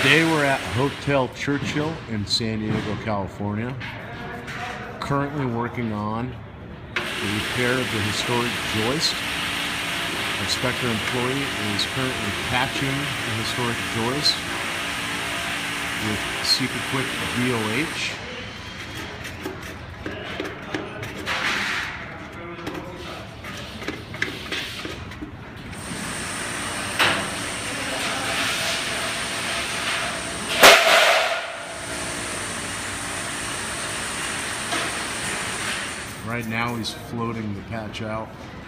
Today we're at Hotel Churchill in San Diego, California. Currently working on the repair of the historic joist. Our Spectre employee is currently patching the historic joist with Super Quick VOH. Right now he's floating the patch out.